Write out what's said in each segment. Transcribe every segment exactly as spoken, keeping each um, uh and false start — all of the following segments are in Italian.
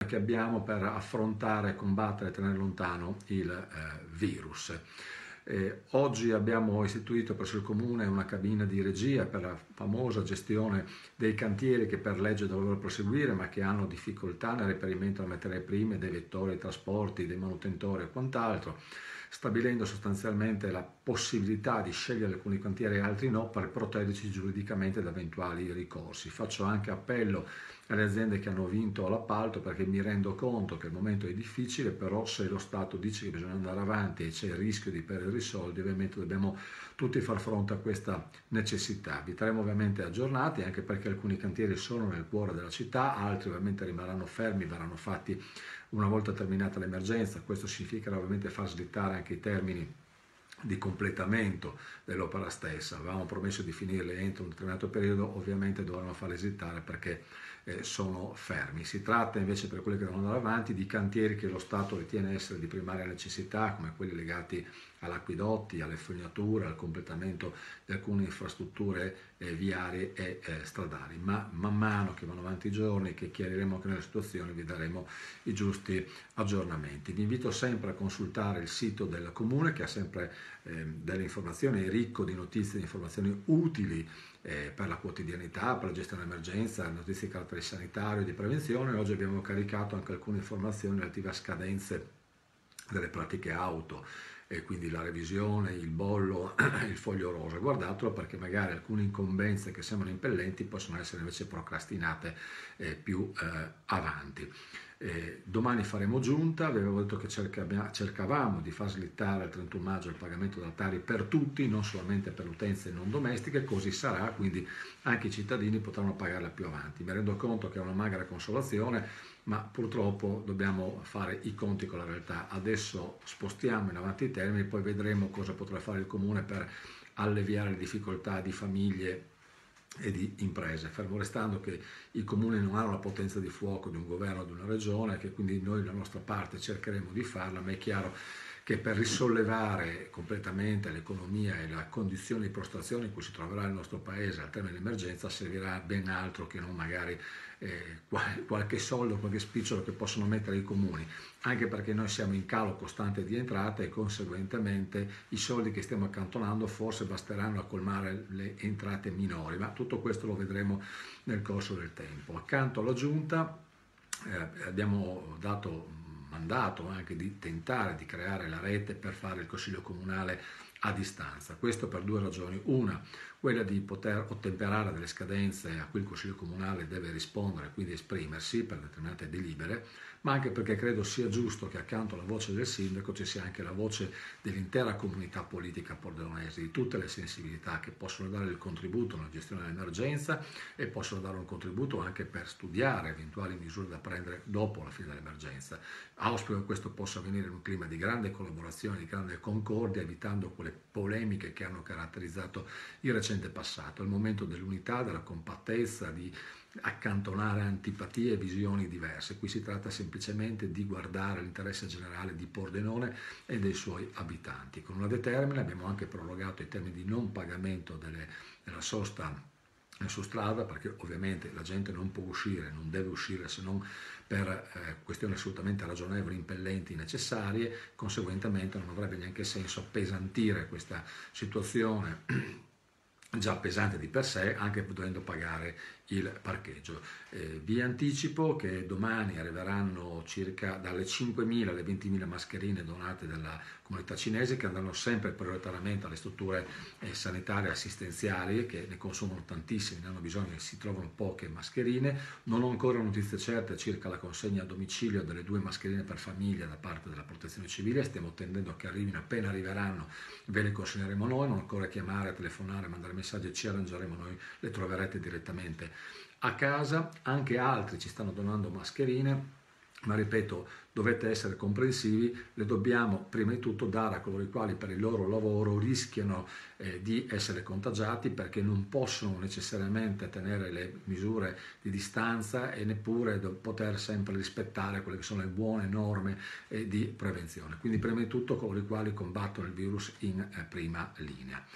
che abbiamo per affrontare, combattere e tenere lontano il eh, virus. Eh, oggi abbiamo istituito presso il Comune una cabina di regia per la famosa gestione dei cantieri che per legge dovrebbero proseguire ma che hanno difficoltà nel reperimento delle materie prime, dei vettori, dei trasporti, dei manutentori e quant'altro, stabilendo sostanzialmente la possibilità di scegliere alcuni cantieri e altri no per proteggerci giuridicamente da eventuali ricorsi. Faccio anche appello alle aziende che hanno vinto l'appalto perché mi rendo conto che il momento è difficile, però se lo Stato dice che bisogna andare avanti e c'è il rischio di perdere i soldi, ovviamente dobbiamo tutti far fronte a questa necessità. Vi terremo ovviamente aggiornati anche perché alcuni cantieri sono nel cuore della città, altri ovviamente rimarranno fermi, verranno fatti una volta terminata l'emergenza. Questo significa ovviamente far slittare anche i termini di completamento dell'opera stessa. Avevamo promesso di finirle entro un determinato periodo, ovviamente dovranno farle esitare perché eh, sono fermi. Si tratta invece, per quelli che devono andare avanti, di cantieri che lo Stato ritiene essere di primaria necessità, come quelli legati all'acquedotti, alle fognature, al completamento di alcune infrastrutture eh, viarie e eh, stradali. Ma man mano che vanno avanti i giorni, che chiariremo anche nelle situazioni, vi daremo i giusti aggiornamenti. Vi invito sempre a consultare il sito del Comune che ha sempre eh, delle informazioni, è ricco di notizie e di informazioni utili eh, per la quotidianità, per la gestione dell'emergenza, notizie di carattere sanitario e di prevenzione. Oggi abbiamo caricato anche alcune informazioni relative a scadenze delle pratiche auto, e quindi la revisione, il bollo, il foglio rosa. Guardatelo perché magari alcune incombenze che sembrano impellenti possono essere invece procrastinate eh, più eh, avanti. Eh, domani faremo giunta, vi avevo detto che cerca, cercavamo di far slittare il trentuno maggio il pagamento della Tari per tutti, non solamente per le utenze non domestiche, così sarà, quindi anche i cittadini potranno pagarla più avanti. Mi rendo conto che è una magra consolazione, ma purtroppo dobbiamo fare i conti con la realtà. Adesso spostiamo in avanti i termini, poi vedremo cosa potrà fare il Comune per alleviare le difficoltà di famiglie e di imprese, fermo restando che i comuni non hanno la potenza di fuoco di un governo o di una regione, che quindi noi la nostra parte cercheremo di farla, ma è chiaro che per risollevare completamente l'economia e la condizione di prostrazione in cui si troverà il nostro paese al termine dell'emergenza servirà ben altro che non magari eh, qualche soldo, qualche spicciolo che possono mettere i comuni, anche perché noi siamo in calo costante di entrate e conseguentemente i soldi che stiamo accantonando forse basteranno a colmare le entrate minori, ma tutto questo lo vedremo nel corso del tempo. Accanto alla Giunta eh, abbiamo dato mandato anche di tentare di creare la rete per fare il Consiglio Comunale a distanza. Questo per due ragioni. Una, quella di poter ottemperare delle scadenze a cui il Consiglio Comunale deve rispondere, quindi esprimersi per determinate delibere, ma anche perché credo sia giusto che accanto alla voce del sindaco ci sia anche la voce dell'intera comunità politica pordenonese, di tutte le sensibilità che possono dare il contributo nella gestione dell'emergenza e possono dare un contributo anche per studiare eventuali misure da prendere dopo la fine dell'emergenza. Auspico che questo possa avvenire in un clima di grande collaborazione, di grande concordia, evitando quelle polemiche che hanno caratterizzato il recente passato. È il momento dell'unità, della compattezza, di accantonare antipatie e visioni diverse. Qui si tratta semplicemente di guardare l'interesse generale di Pordenone e dei suoi abitanti. Con una determina abbiamo anche prorogato i termini di non pagamento delle, della sosta su strada, perché ovviamente la gente non può uscire, non deve uscire se non per eh, questioni assolutamente ragionevoli, impellenti, necessarie. Conseguentemente non avrebbe neanche senso appesantire questa situazione già pesante di per sé, anche dovendo pagare il parcheggio. Eh, vi anticipo che domani arriveranno circa dalle cinquemila alle ventimila mascherine donate dalla comunità cinese, che andranno sempre prioritariamente alle strutture eh, sanitarie e assistenziali, che ne consumano tantissime, ne hanno bisogno e si trovano poche mascherine. Non ho ancora notizie certe circa la consegna a domicilio delle due mascherine per famiglia da parte della Protezione Civile, stiamo attendendo che arrivino. Appena arriveranno ve le consegneremo noi, non occorre chiamare, telefonare, mandare messaggi, ci arrangeremo noi, le troverete direttamente a casa. Anche altri ci stanno donando mascherine, ma ripeto, dovete essere comprensivi, le dobbiamo prima di tutto dare a coloro i quali per il loro lavoro rischiano eh, di essere contagiati, perché non possono necessariamente tenere le misure di distanza e neppure poter sempre rispettare quelle che sono le buone norme eh, di prevenzione. Quindi prima di tutto coloro i quali combattono il virus in eh, prima linea.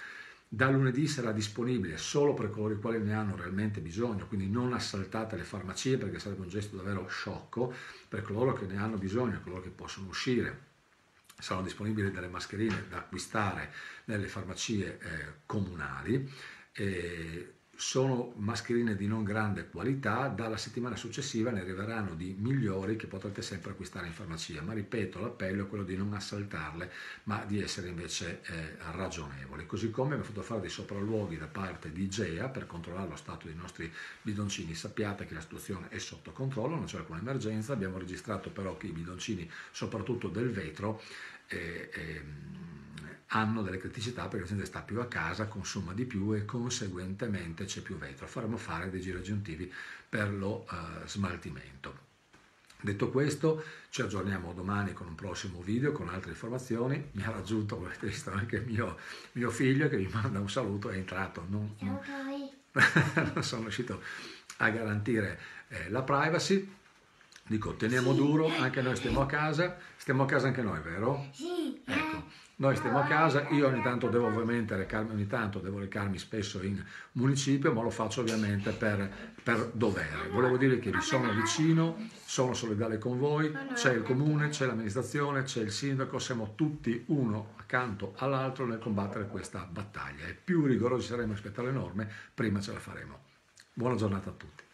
Da lunedì sarà disponibile solo per coloro i quali ne hanno realmente bisogno, quindi non assaltate le farmacie perché sarebbe un gesto davvero sciocco. Per coloro che ne hanno bisogno, coloro che possono uscire, saranno disponibili delle mascherine da acquistare nelle farmacie eh, comunali. E sono mascherine di non grande qualità, dalla settimana successiva ne arriveranno di migliori che potrete sempre acquistare in farmacia, ma ripeto, l'appello è quello di non assaltarle, ma di essere invece eh, ragionevoli. Così come abbiamo fatto fare dei sopralluoghi da parte di Igea per controllare lo stato dei nostri bidoncini. Sappiate che la situazione è sotto controllo, non c'è alcuna emergenza, abbiamo registrato però che i bidoncini, soprattutto del vetro, eh, eh, hanno delle criticità perché la gente sta più a casa, consuma di più e conseguentemente c'è più vetro. Faremo fare dei giri aggiuntivi per lo uh, smaltimento. Detto questo, ci aggiorniamo domani con un prossimo video, con altre informazioni. Mi ha raggiunto, come avete visto, anche mio, mio figlio che mi manda un saluto, è entrato. Non, non, non sono riuscito a garantire eh, la privacy. Dico, teniamo duro, anche noi stiamo a casa, stiamo a casa anche noi, vero? Sì. Ecco. Noi stiamo a casa, io ogni tanto devo ovviamente recarmi, ogni tanto devo recarmi spesso in municipio, ma lo faccio ovviamente per, per dovere. Volevo dire che vi sono vicino, sono solidale con voi, c'è il comune, c'è l'amministrazione, c'è il sindaco, siamo tutti uno accanto all'altro nel combattere questa battaglia. E più rigorosi saremo rispetto alle norme, prima ce la faremo. Buona giornata a tutti.